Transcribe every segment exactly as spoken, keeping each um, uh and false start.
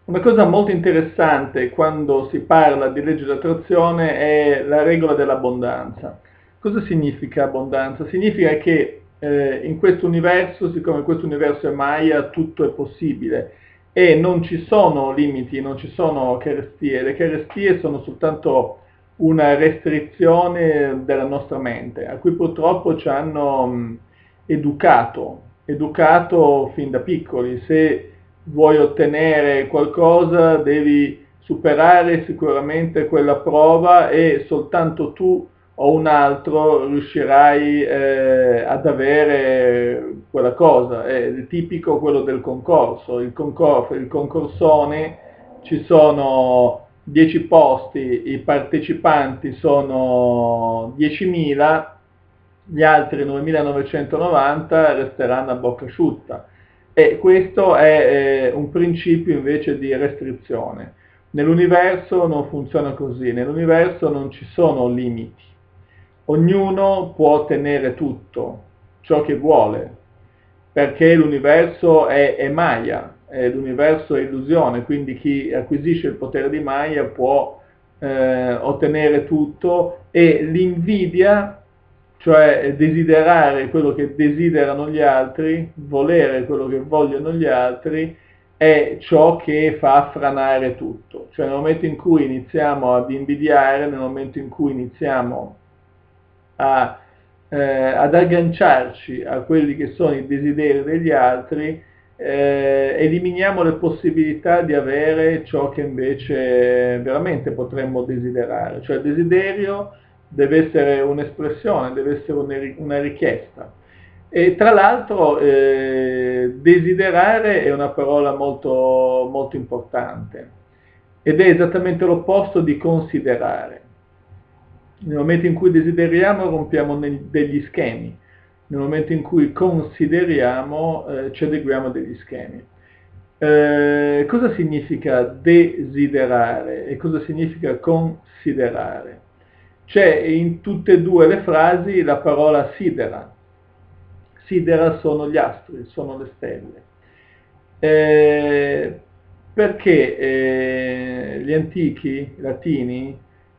Una cosa molto interessante quando si parla di legge d'attrazione è la regola dell'abbondanza. Cosa significa abbondanza? Significa che eh, in questo universo, siccome questo universo è Maya, tutto è possibile e non ci sono limiti, non ci sono carestie. Le carestie sono soltanto una restrizione della nostra mente, a cui purtroppo ci hanno mh, educato, educato fin da piccoli. Se vuoi ottenere qualcosa devi superare sicuramente quella prova e soltanto tu o un altro riuscirai eh, ad avere quella cosa. È tipico quello del concorso. Il, concor- il concorsone, ci sono dieci posti, i partecipanti sono diecimila, gli altri novemilanovecentonovanta resteranno a bocca asciutta. E questo è eh, un principio invece di restrizione. Nell'universo non funziona così, nell'universo non ci sono limiti. Ognuno può ottenere tutto, ciò che vuole, perché l'universo è, è Maya, è l'universo è illusione, quindi chi acquisisce il potere di Maya può eh, ottenere tutto e l'invidia, cioè desiderare quello che desiderano gli altri, volere quello che vogliono gli altri, è ciò che fa franare tutto. Cioè nel momento in cui iniziamo ad invidiare, nel momento in cui iniziamo a, eh, ad agganciarci a quelli che sono i desideri degli altri, eh, eliminiamo le possibilità di avere ciò che invece veramente potremmo desiderare. Cioè il desiderio deve essere un'espressione, deve essere una richiesta. E tra l'altro eh, desiderare è una parola molto, molto importante ed è esattamente l'opposto di considerare. Nel momento in cui desideriamo rompiamo degli schemi, nel momento in cui consideriamo eh, ci adeguiamo a degli schemi. Eh, cosa significa desiderare e cosa significa considerare? C'è in tutte e due le frasi la parola sidera. Sidera sono gli astri, sono le stelle. Eh, perché eh, gli antichi latini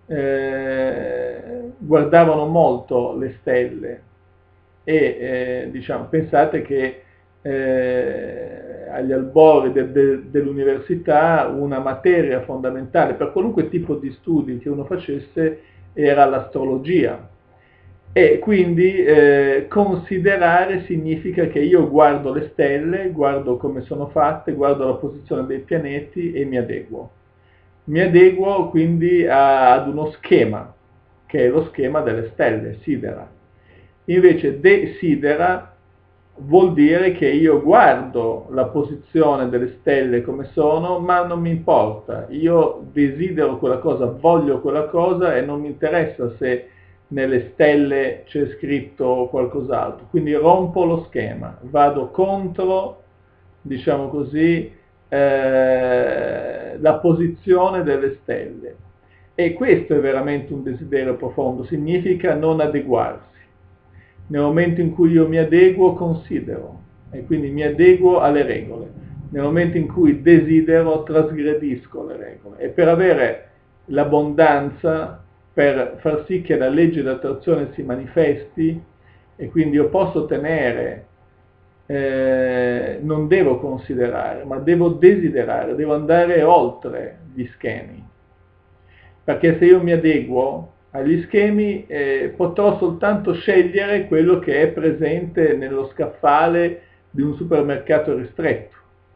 eh, guardavano molto le stelle e eh, diciamo, pensate che eh, agli albori de, de, dell'università una materia fondamentale per qualunque tipo di studi che uno facesse era l'astrologia. E quindi eh, considerare significa che io guardo le stelle, guardo come sono fatte, guardo la posizione dei pianeti e mi adeguo. Mi adeguo quindi a, ad uno schema, che è lo schema delle stelle, sidera. Invece desidera vuol dire che io guardo la posizione delle stelle come sono, ma non mi importa. Io desidero quella cosa, voglio quella cosa e non mi interessa se nelle stelle c'è scritto qualcos'altro. Quindi rompo lo schema, vado contro, diciamo così, eh, la posizione delle stelle. E questo è veramente un desiderio profondo, significa non adeguarsi. Nel momento in cui io mi adeguo, considero, e quindi mi adeguo alle regole. Nel momento in cui desidero, trasgredisco le regole. E per avere l'abbondanza, per far sì che la legge d'attrazione si manifesti, e quindi io posso ottenere, eh, non devo considerare, ma devo desiderare, devo andare oltre gli schemi. Perché se io mi adeguo agli schemi eh, potrò soltanto scegliere quello che è presente nello scaffale di un supermercato ristretto.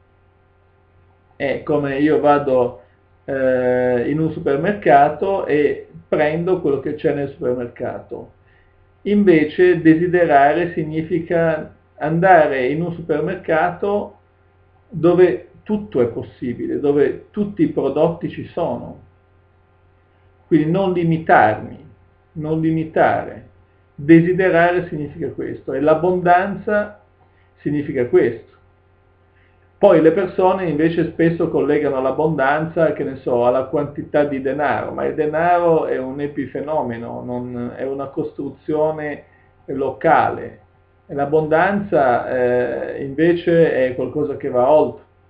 È come io vado eh, in un supermercato e prendo quello che c'è nel supermercato. Invece desiderare significa andare in un supermercato dove tutto è possibile, dove tutti i prodotti ci sono. Quindi non limitarmi, non limitare. Desiderare significa questo e l'abbondanza significa questo. Poi le persone invece spesso collegano l'abbondanza, che ne so, alla quantità di denaro, ma il denaro è un epifenomeno, non, è una costruzione locale. E l'abbondanza eh, invece è qualcosa che va oltre.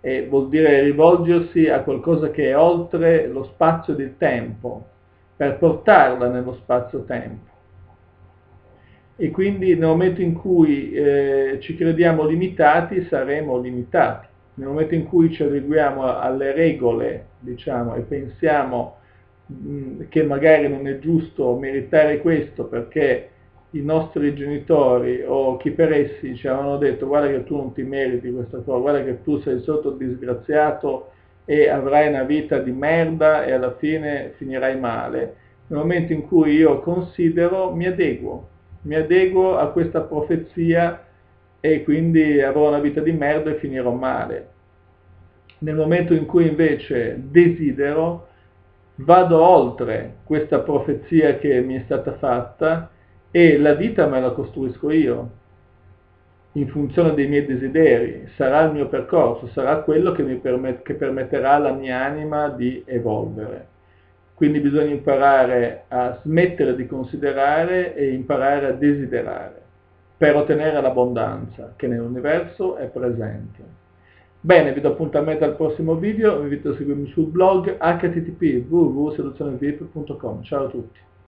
e vuol dire rivolgersi a qualcosa che è oltre lo spazio ed il tempo, per portarla nello spazio-tempo. E quindi nel momento in cui eh, ci crediamo limitati, saremo limitati. Nel momento in cui ci adeguiamo alle regole, diciamo, e pensiamo mh, che magari non è giusto meritare questo perché i nostri genitori o chi per essi ci avevano detto guarda che tu non ti meriti questa cosa, guarda che tu sei sotto disgraziato e avrai una vita di merda e alla fine finirai male. Nel momento in cui io considero, mi adeguo, mi adeguo a questa profezia e quindi avrò una vita di merda e finirò male. Nel momento in cui invece desidero, vado oltre questa profezia che mi è stata fatta e la vita me la costruisco io, in funzione dei miei desideri, sarà il mio percorso, sarà quello che mi permet- che permetterà alla mia anima di evolvere. Quindi bisogna imparare a smettere di considerare e imparare a desiderare per ottenere l'abbondanza che nell'universo è presente. Bene, vi do appuntamento al prossimo video, vi invito a seguirmi sul blog h t t p punto w w w punto soluzione v i p punto com. Ciao a tutti.